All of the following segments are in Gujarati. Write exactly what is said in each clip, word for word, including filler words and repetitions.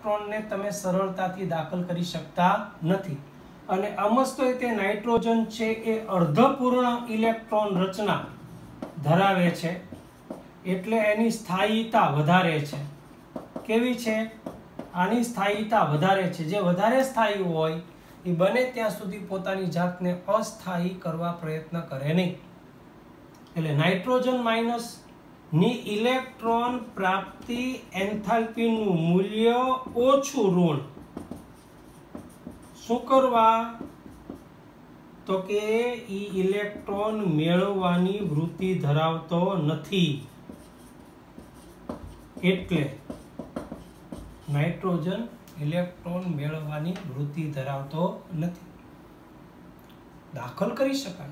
ઇલેક્ટ્રોનને તમે સરળતાથી દાખલ કરી શકતા નથી. અને અમસ્તો તે નાઇટ્રોજન છે એ અર્ધપૂર્ણ ઇલેક્ટ્રોન રચના ધરાવે છે, એટલે એની સ્થાયીતા વધારે છે. કેવી છે? આની સ્થાયીતા વધારે છે. જે વધારે સ્થાયી હોય એ બને ત્યાં સુધી પોતાની જાતને અસ્થાયી કરવા પ્રયત્ન કરે નહીં. એટલે નાઇટ્રોજન માઇનસ ની ઇલેક્ટ્રોન પ્રાપ્તિ એન્થાલ્પીનું મૂલ્ય ઓછું ઋણ. શું કરવા? તો કે ઈ ઇલેક્ટ્રોન મેળવવાની વૃત્તિ ધરાવતો નથી, એટલે નાઇટ્રોજન ઇલેક્ટ્રોન મેળવવાની વૃત્તિ ધરાવતો નથી. દાખલ કરી શકાય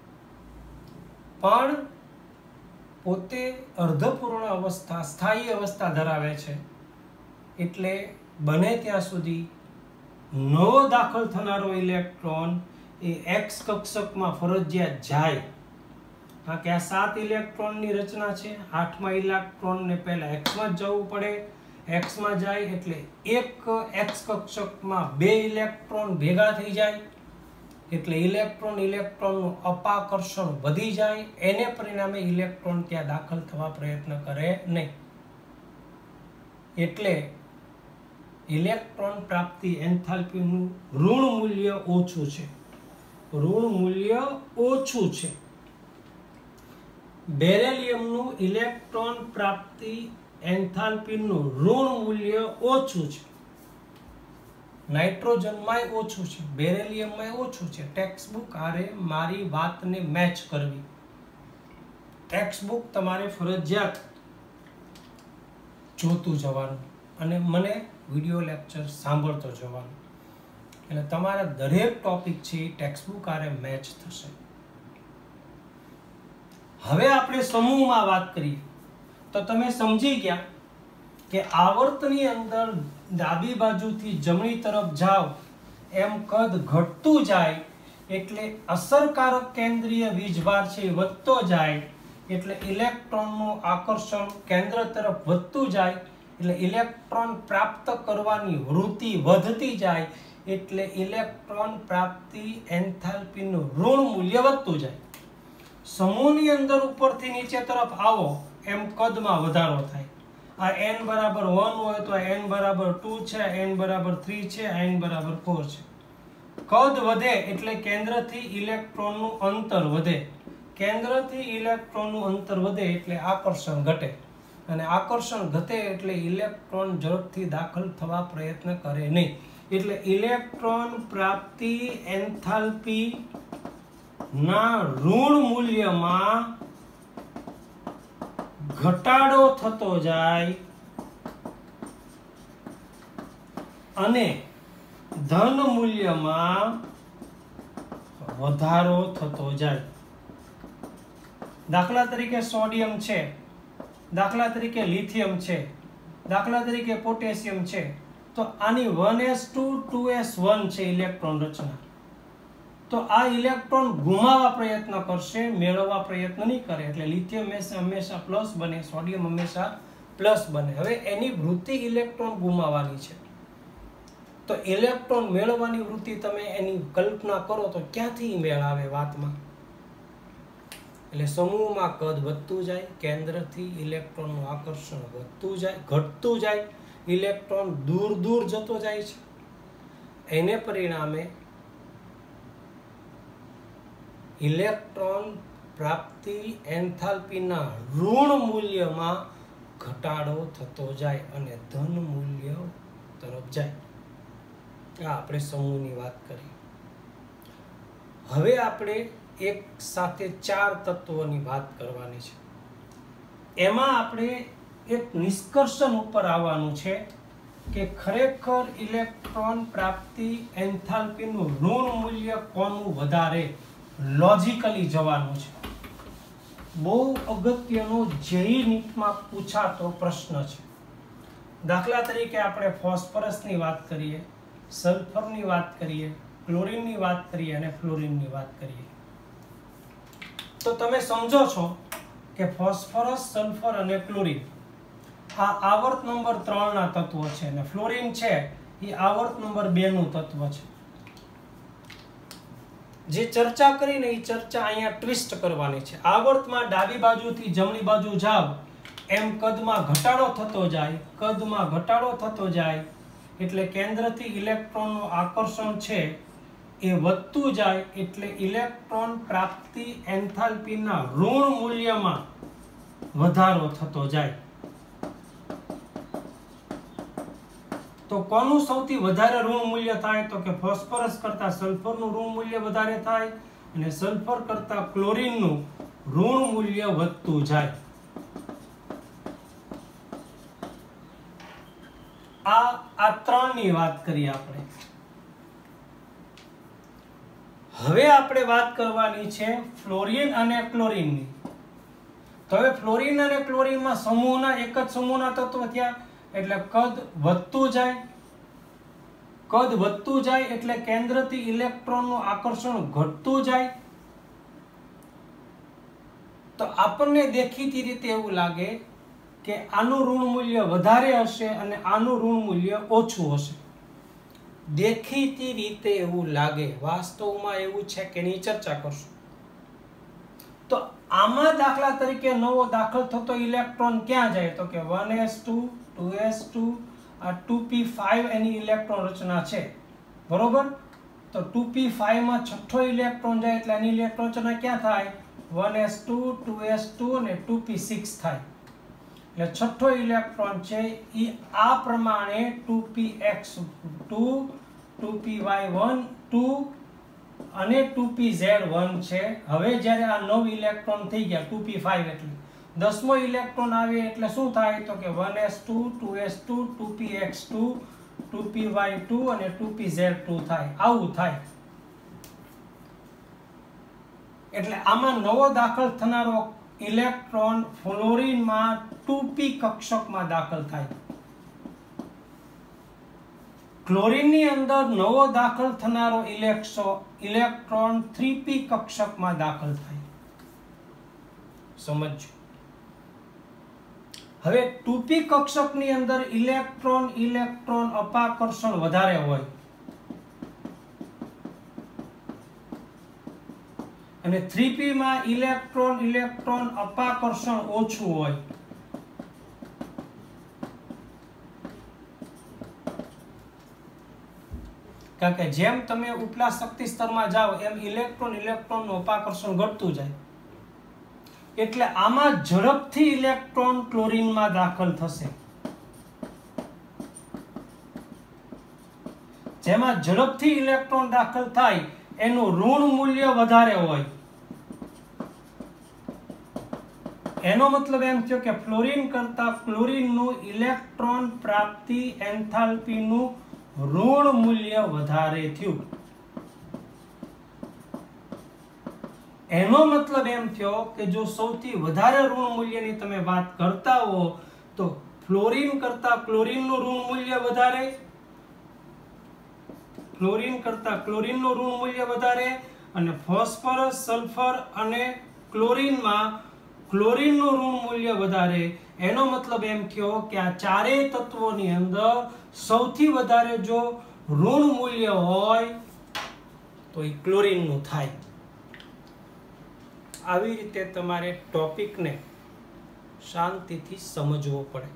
પણ પોતે અર્ધપૂર્ણ અવસ્થા, સ્થાયી અવસ્થા ધરાવે છે, એટલે બને ત્યાં સુધી નવો દાખલ થનારો ઇલેક્ટ્રોન એ એક્સ કક્ષકમાં ફરજિયાત જાય. કારણ કે આ સાત ઇલેક્ટ્રોનની રચના છે. આઠમા ઇલેક્ટ્રોનને પહેલા એક્સમાં જ જવું પડે. એક્સમાં જાય એટલે એક એક્સ કક્ષકમાં બે ઇલેક્ટ્રોન ભેગા થઈ જાય, એટલે ઇલેક્ટ્રોન ઇલેક્ટ્રોનનું અપાકર્ષણ વધી જાય. એને પરિણામે ઇલેક્ટ્રોન ત્યાં દાખલ થવા પ્રયત્ન કરે નહીં. એટલે ઇલેક્ટ્રોન પ્રાપ્તિ એન્થાલ્પીનું ઋણ મૂલ્ય ઓછું છે. ઋણ મૂલ્ય ઓછું છે. બેરિલિયમનું ઇલેક્ટ્રોન પ્રાપ્તિ એન્થાલ્પીનું ઋણ મૂલ્ય ઓછું છે. નાઇટ્રોજનમાં ઓછું છે, બેરિલિયમમાં ઓછું છે. ટેક્સ્ટ બુક આરે મારી વાતને મેચ કરવી. ટેક્સ્ટ બુક તમારે ફરજિયાત જોતું જવાનું અને મને વિડિયો લેક્ચર સાંભળતો જવાનું. એટલે તમારા દરેક ટોપિક છે એ ટેક્સ્ટ બુક આરે મેચ થશે. હવે આપણે સમૂહમાં વાત કરીએ તો તમે સમજી ગયા કે આવર્તની અંદર ડાબી બાજુથી જમણી તરફ જાઓ એમ કદ ઘટતું જાય, એટલે અસરકારક કેન્દ્રીય વીજભાર છે એ વધતો જાય, એટલે ઇલેક્ટ્રોનનું આકર્ષણ કેન્દ્ર તરફ વધતું જાય, એટલે ઇલેક્ટ્રોન પ્રાપ્ત કરવાની વૃત્તિ વધતી જાય, એટલે ઇલેક્ટ્રોન પ્રાપ્તિ એન્થાલ્પીનું ઋણ મૂલ્ય વધતું જાય. સમૂહની અંદર ઉપરથી નીચે તરફ આવો એમ કદમાં વધારો થાય. આ n બરાબર વન હોય તો n બરાબર ટુ છે, n બરાબર થ્રી છે, n બરાબર ફોર છે. કદ વધે એટલે કેન્દ્રથી ઇલેક્ટ્રોનનું અંતર વધે. કેન્દ્રથી ઇલેક્ટ્રોનનું અંતર વધે એટલે આકર્ષણ ઘટે, અને આકર્ષણ ઘટે એટલે ઇલેક્ટ્રોન ઝડપથી દાખલ થવા પ્રયત્ન કરે નહીં. એટલે ઇલેક્ટ્રોન પ્રાપ્તિ એન્થાલ્પી ના ઋણ મૂલ્યમાં ઘટાડો થતો જાય અને ધન મૂલ્યમાં વધારો થતો જાય. દાખલા તરીકે સોડિયમ છે, દાખલા તરીકે લિથિયમ છે, દાખલા તરીકે પોટેશિયમ છે, તો આની one s two two s one છે ઇલેક્ટ્રોન રચના. તો આ ઇલેક્ટ્રોન ગુમાવવા પ્રયત્ન કરશે, મેળવવા પ્રયત્ન નહીં કરે. એટલે લિથિયમ હંમેશા પ્લસ બને, સોડિયમ હંમેશા પ્લસ બને. હવે એની વૃત્તિ ઇલેક્ટ્રોન ગુમાવવાની છે, તો ઇલેક્ટ્રોન મેળવવાની વૃત્તિ તમે એની કલ્પના કરો તો ક્યાંથી મેળ આવે વાતમાં? એટલે સમૂહમાં કદ વધતું જાય, કેન્દ્રથી ઇલેક્ટ્રોનનું આકર્ષણ વધતું જાય, ઘટતું જાય, ઇલેક્ટ્રોન દૂર દૂર જતો જાય છે. એને પરિણામે ઇલેક્ટ્રોન પ્રાપ્તિ એન્થાલ્પીના ઋણ મૂલ્યમાં ઘટાડો થતો જાય અને ધન મૂલ્ય તરફ જાય. આ આપણે સમૂહની વાત કરી. હવે આપણે એક સાથે ચાર તત્વોની વાત કરવાની છે. એમાં આપણે એક નિષ્કર્ષણ ઉપર આવવાનું છે કે ખરેખર ઇલેક્ટ્રોન પ્રાપ્તિ એન્થાલ્પીનું ઋણ મૂલ્ય કોનું વધારે, લોજિકલી જવાનું છે. બહુ અગત્યનો જેઈ નીટમાં પૂછાતો પ્રશ્ન છે. દાખલા તરીકે આપણે ફોસ્ફરસની વાત કરીએ, સલ્ફરની વાત કરીએ, ક્લોરીનની વાત કરીએ અને ફ્લોરીનની વાત કરીએ, તો તમે સમજો છો કે ફોસ્ફરસ, સલ્ફર અને ક્લોરીન આ આવર્ત નંબર ત્રણ ના તત્વો છે અને ફ્લોરિન છે એ આવર્ત નંબર બે નું તત્વ છે. જે ચર્ચા કરીને એ ચર્ચા અહીંયા ટ્વિસ્ટ કરવાની છે. આવર્તમાં ડાબી બાજુથી જમણી બાજુ જાવ એમ કદમાં ઘટાડો થતો જાય, કદમાં ઘટાડો થતો જાય એટલે કેન્દ્રથી ઇલેક્ટ્રોનનું આકર્ષણ છે એ વધતું જાય એટલે ઇલેક્ટ્રોન પ્રાપ્તિ એન્થાલ્પીના ઋણ મૂલ્યમાં વધારો થતો જાય. તો કોનું સૌથી વધારે ઋણ મૂલ્ય થાય? તો કે ફોસ્ફરસ કરતા સલ્ફરનું ઋણ મૂલ્ય વધારે થાય અને સલ્ફર કરતા ક્લોરીનનું ઋણ મૂલ્ય વધતું જાય. આ આ ત્રણની વાત કરીએ આપણે. હવે આપણે વાત કરવાની છે ફ્લોરિન અને ક્લોરીનની. તો હવે ફ્લોરિન અને ક્લોરીનમાં સમૂહના એક જ સમૂહના તત્વો થયા એટલે કદ વધતું જાય. કદ વધતું જાય એટલે કેન્દ્રથી ઇલેક્ટ્રોનનું આકર્ષણ ઘટતું જાય. તો આપણને દેખીતી રીતે એવું લાગે કે આનું ઋણ મૂલ્ય વધારે હશે અને આનું ઋણ મૂલ્ય ઓછું હશે. દેખીતી રીતે એવું લાગે, વાસ્તવમાં એવું છે કે એની ચર્ચા કરશું. તો આમાં દાખલા તરીકે નવો દાખલ થતો ઇલેક્ટ્રોન ક્યાં જાય? તો કે one s two, two s two, આ ટુ પી ફાઈવ એની ઇલેક્ટ્રોન રચના છે, બરોબર? તો ટુ પી ફાઈવ માં છઠ્ઠો ઇલેક્ટ્રોન જાય એટલે એની ઇલેક્ટ્રોન રચના ક્યાં થાય? One s two, two s two અને ટુ પી સિક્સ થાય. એટલે છઠ્ઠો ઇલેક્ટ્રોન છે એ આ પ્રમાણે two p x two, two p y one, two અને ટુ પી ઝેડ વન છે. હવે જ્યારે આ નવ ઇલેક્ટ્રોન થઈ ગયા ટુ પી ફાઈવ એટલે દસમો ઇલેક્ટ્રોન આવે એટલે શું થાય? તો કે one s two, two s two, two p x two, two p y two અને ટુ પી ઝેડ ટુ થાય. આવું થાય. એટલે આમાં નવો દાખલ થનારો ઇલેક્ટ્રોન ફ્લોરિનમાં ટુ પી કક્ષકમાં દાખલ થાય. ક્લોરીનની અંદર નવો દાખલ થનારો ઇલેક્ટ્રોન થ્રી પી કક્ષકમાં દાખલ થાય. સમજો. હવે ટુ પી કક્ષકની અંદર ઇલેક્ટ્રોન ઇલેક્ટ્રોન અપાકર્ષણ વધારે હોય અને થ્રી પી માં ઇલેક્ટ્રોન ઇલેક્ટ્રોન અપાકર્ષણ ઓછું હોય. કારણ કે જેમ તમે ઉપલા શક્તિ સ્તરમાં જાઓ એમ ઇલેક્ટ્રોન ઇલેક્ટ્રોનનું અપાકર્ષણ ઘટતું જાય. એટલે આમાં ઝડપથી ઇલેક્ટ્રોન ક્લોરીનમાં દાખલ થશે. જેમાં ઝડપથી ઇલેક્ટ્રોન દાખલ થાય એનું ઋણ મૂલ્ય વધારે હોય. એનો મતલબ એમ થયો કે ફ્લોરિન કરતા ક્લોરીનનું ઇલેક્ટ્રોન પ્રાપ્તિ એન્થાલ્પીનું ઋણ મૂલ્ય વધારે થયું. એનો મતલબ એમ થયો કે જો સૌથી વધારે ઋણ મૂલ્યની તમે વાત કરતા હો તો ફ્લોરિન કરતા ક્લોરીનનું ઋણ મૂલ્ય વધારે, ફ્લોરિન કરતા ક્લોરીનનું ઋણ મૂલ્ય વધારે અને ફોસ્ફરસ, સલ્ફર અને ક્લોરીનમાં ક્લોરીનનું ઋણ મૂલ્ય વધારે. એનો મતલબ એમ થયો કે આ ચારેય તત્વોની અંદર સૌથી વધારે જો ઋણ મૂલ્ય હોય તો એ ક્લોરીનનું થાય. આવી રીતે તમારે ટોપિકને શાંતિથી સમજવો પડે.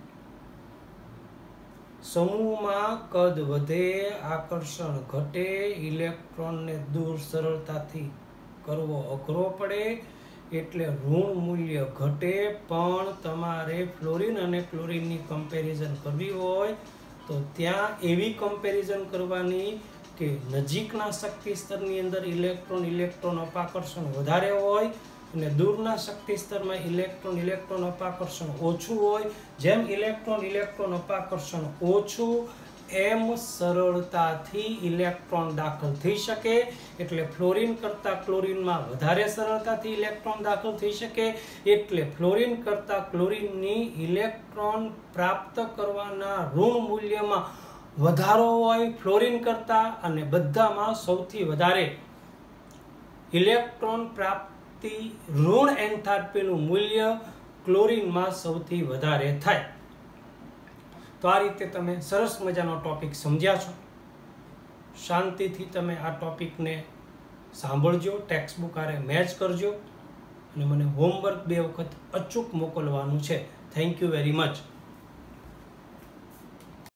સમૂહમાં કદ વધે, આકર્ષણ ઘટે, ઇલેક્ટ્રોનને દૂર સરળતાથી કરવો અઘરો પડે એટલે ઋણ મૂલ્ય ઘટે. પણ તમારે ફ્લોરિન અને ક્લોરીનની કમ્પેરિઝન કરવી હોય તો ત્યાં એવી કમ્પેરિઝન કરવાની કે નજીકના શક્તિ સ્તરની અંદર ઇલેક્ટ્રોન ઇલેક્ટ્રોન અપાકર્ષણ વધારે હોય અને દૂરના શક્તિ સ્તરમાં ઇલેક્ટ્રોન ઇલેક્ટ્રોન અપાકર્ષણ ઓછું હોય. જેમ ઇલેક્ટ્રોન ઇલેક્ટ્રોન અપાકર્ષણ ઓછું એમ સરળતાથી ઇલેક્ટ્રોન દાખલ થઈ શકે. એટલે ફ્લોરિન કરતા ક્લોરીનમાં વધારે સરળતાથી ઇલેક્ટ્રોન દાખલ થઈ શકે. એટલે ફ્લોરિન કરતા ક્લોરીનની ઇલેક્ટ્રોન પ્રાપ્ત કરવાના ઋણ મૂલ્યમાં વધારો હોય ફ્લોરિન કરતા અને બધામાં સૌથી વધારે ઇલેક્ટ્રોન પ્રાપ્ત ઋણ એન્થાલ્પીનું મૂલ્ય ક્લોરીનમાં સૌથી વધારે થાય. તો આ રીતે તમે સરસ મજાનો ટોપિક સમજ્યા છો. શાંતિથી તમે આ ટોપિકને સાંભળજો, ટેક્સ્ટ બુક આરે મેચ કરજો અને મને હોમવર્ક બે વખત અચૂક મોકલવાનું છે. Thank you very much.